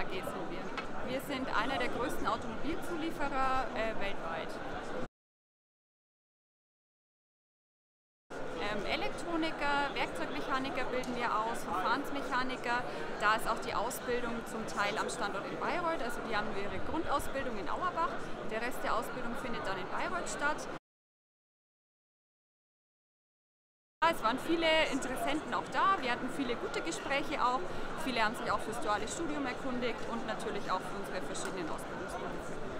AG sind wir. Wir sind einer der größten Automobilzulieferer weltweit. Elektroniker, Werkzeugmechaniker bilden wir aus, Verfahrensmechaniker. Da ist auch die Ausbildung zum Teil am Standort in Bayreuth. Also die haben nur ihre Grundausbildung in Auerbach. Der Rest der Ausbildung findet dann in Bayreuth statt. Es waren viele Interessenten auch da, wir hatten viele gute Gespräche auch. Viele haben sich auch fürs duale Studium erkundigt und natürlich auch für unsere verschiedenen Ausbildungsberufe.